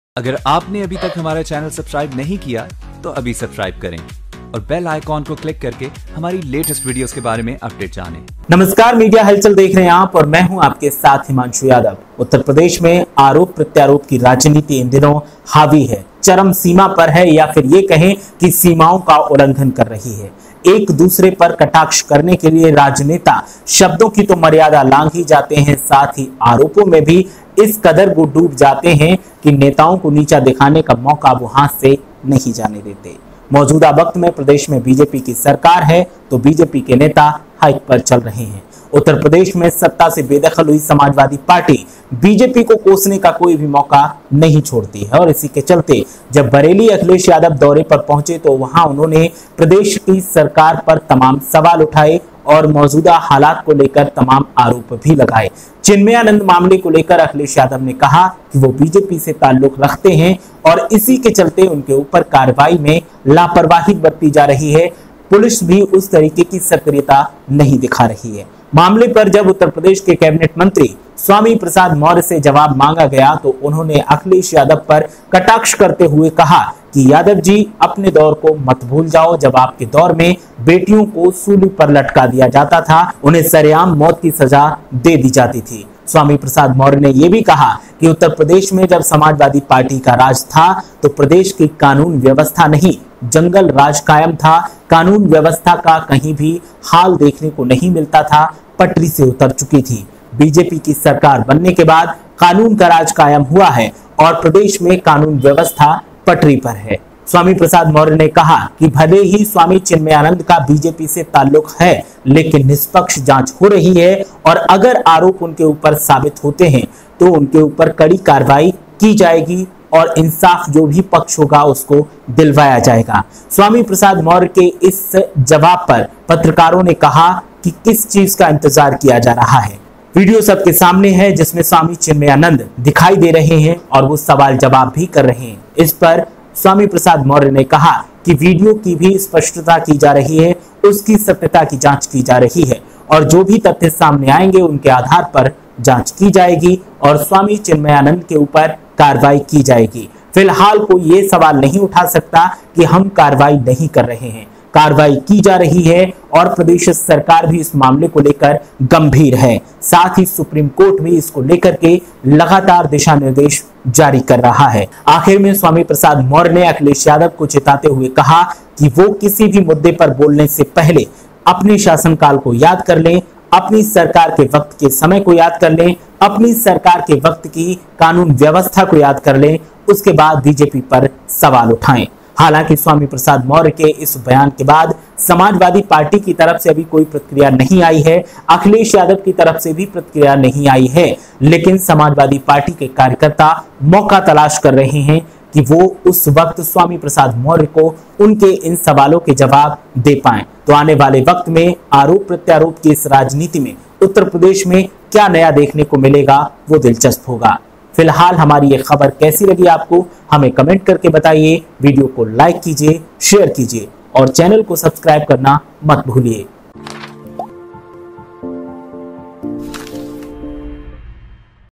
अगर आपने अभी तक हमारा चैनल सब्सक्राइब नहीं किया तो अभी सब्सक्राइब करें और बेल आइकॉन को क्लिक करके हमारी लेटेस्ट वीडियोस के बारे में अपडेट जानें। नमस्कार, मीडिया हलचल देख रहे हैं आप और मैं हूं आपके साथ हिमांशु यादव। उत्तर प्रदेश में आरोप प्रत्यारोप की राजनीति इन दिनों हावी है, चरम सीमा पर है या फिर ये कहें कि सीमाओं का उल्लंघन कर रही है। एक दूसरे पर कटाक्ष करने के लिए राजनेता शब्दों की तो मर्यादा लांघ ही जाते हैं, साथ ही आरोपों में भी इस कदर वो डूब जाते हैं कि नेताओं को नीचा दिखाने का मौका वो हाथ से नहीं जाने देते। मौजूदा वक्त में प्रदेश में बीजेपी की सरकार है तो बीजेपी के नेता हाइक पर चल रहे हैं। उत्तर प्रदेश में सत्ता से बेदखल हुई समाजवादी पार्टी बीजेपी को कोसने का कोई भी मौका नहीं छोड़ती है और इसी के चलते जब बरेली अखिलेश यादव दौरे पर पहुंचे तो वहां उन्होंने प्रदेश की सरकार पर तमाम सवाल उठाए और मौजूदा हालात को लेकर तमाम आरोप भी लगाए। चिन्मयानंद मामले को लेकर अखिलेश यादव ने कहा कि वो बीजेपी से ताल्लुक रखते हैं और इसी के चलते उनके ऊपर कार्रवाई में लापरवाही बरती जा रही है। पुलिस भी उस तरीके की सक्रियता नहीं दिखा रही है। मामले पर जब उत्तर प्रदेश के कैबिनेट मंत्री स्वामी प्रसाद मौर्य से जवाब मांगा गया तो उन्होंने अखिलेश यादव पर कटाक्ष करते हुए कहा कि यादव जी, अपने दौर को मत भूल जाओ। जब आपके दौर में बेटियों को सूली पर लटका दिया जाता था, उन्हें सरेआम मौत की सजा दे दी जाती थी। स्वामी प्रसाद मौर्य ने यह भी कहा कि उत्तर प्रदेश में जब समाजवादी पार्टी का राज था तो प्रदेश की कानून व्यवस्था नहीं, जंगल राज कायम था। कानून व्यवस्था का कहीं भी हाल देखने को नहीं मिलता था, पटरी से उतर चुकी थी। बीजेपी की सरकार बनने के बाद कानून का राज कायम हुआ है और प्रदेश में कानून व्यवस्था पटरी पर है। स्वामी प्रसाद मौर्य ने कहा कि भले ही स्वामी चिन्मयानंद का बीजेपी से ताल्लुक है, लेकिन निष्पक्ष जांच हो रही है और अगर आरोप उनके ऊपर साबित होते हैं तो उनके ऊपर कड़ी कार्रवाई की जाएगी और इंसाफ जो भी पक्ष होगा उसको दिलवाया जाएगा। स्वामी प्रसाद मौर्य के इस जवाब पर पत्रकारों ने कहा कि किस चीज का इंतजार किया जा रहा है। वीडियो सबके सामने है जिसमें स्वामी चिन्मयानंद दिखाई दे रहे हैं और वो सवाल जवाब भी कर रहे हैं। इस पर स्वामी प्रसाद मौर्य ने कहा कि वीडियो की भी स्पष्टता की जा रही है, उसकी सत्यता की जांच की जा रही है और जो भी तथ्य सामने आएंगे उनके आधार पर जांच की जाएगी और स्वामी चिन्मयानंद के ऊपर कार्रवाई की जाएगी। फिलहाल कोई ये सवाल नहीं उठा सकता कि हम कार्रवाई नहीं कर रहे हैं। कार्रवाई की जा रही है और प्रदेश सरकार भी इस मामले को लेकर गंभीर है। साथ ही सुप्रीम कोर्ट भी इसको लेकर के लगातार दिशा निर्देश जारी कर रहा है। आखिर में स्वामी प्रसाद मौर्य ने अखिलेश यादव को चेताते हुए कहा कि वो किसी भी मुद्दे पर बोलने से पहले अपने शासनकाल को याद कर लें, अपनी सरकार के वक्त के समय को याद कर लें, अपनी सरकार के वक्त की कानून व्यवस्था को याद कर लें, उसके बाद बीजेपी पर सवाल उठाएं। हालांकि स्वामी प्रसाद मौर्य के इस बयान के बाद समाजवादी पार्टी की तरफ से अभी कोई प्रतिक्रिया नहीं आई है, अखिलेश यादव की तरफ से भी प्रतिक्रिया नहीं आई है, लेकिन समाजवादी पार्टी के कार्यकर्ता मौका तलाश कर रहे हैं कि वो उस वक्त स्वामी प्रसाद मौर्य को उनके इन सवालों के जवाब दे पाएं। तो आने वाले वक्त में आरोप प्रत्यारोप की इस राजनीति में उत्तर प्रदेश में क्या नया देखने को मिलेगा वो दिलचस्प होगा। फिलहाल हमारी ये खबर कैसी लगी आपको हमें कमेंट करके बताइए। वीडियो को लाइक कीजिए, शेयर कीजिए और चैनल को सब्सक्राइब करना मत भूलिए।